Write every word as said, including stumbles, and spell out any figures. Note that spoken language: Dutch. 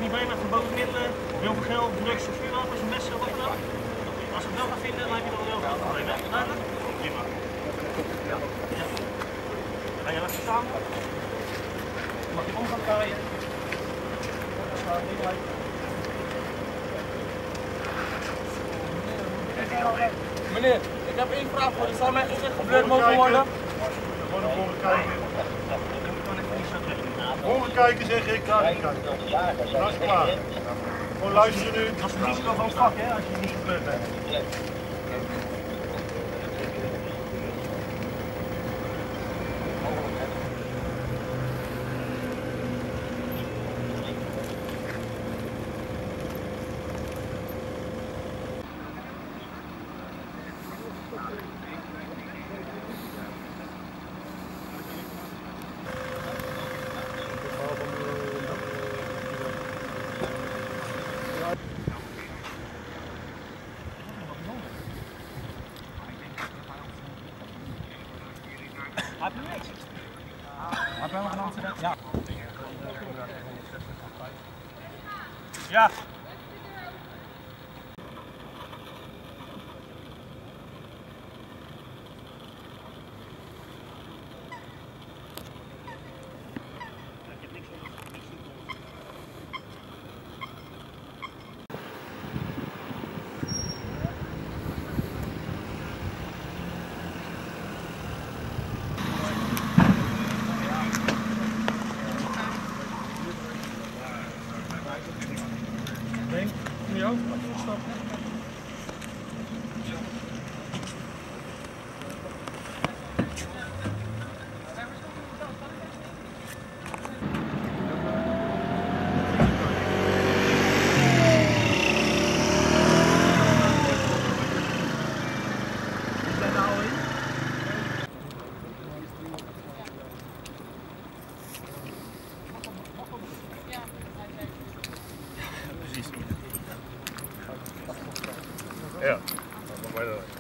niet bij met verboden middelen, heel veel geld, drugs, vuurwapens, messen, wat dan ook. Als we het wel gaan vinden, dan heb je er wel heel veel probleem. Duidelijk? Prima. Ja. Ga je even samen? Mag je om gaan draaien? Meneer, ik heb één vraag voor u. Zou mijn gezicht gebleurd mogen worden? Gewoon naar voren kijken. Voren kijken zeg ik, naar kijken. Dat is klaar. Gewoon luisteren nu. Dat is het risico van het vak, hè, als je niet gekleurd bent. Heb je niks? Heb je wel een antwoord? Ja. Ja. Denk, kom je ook? Stop. Is dat nou in? Ja, dan mag wij dat.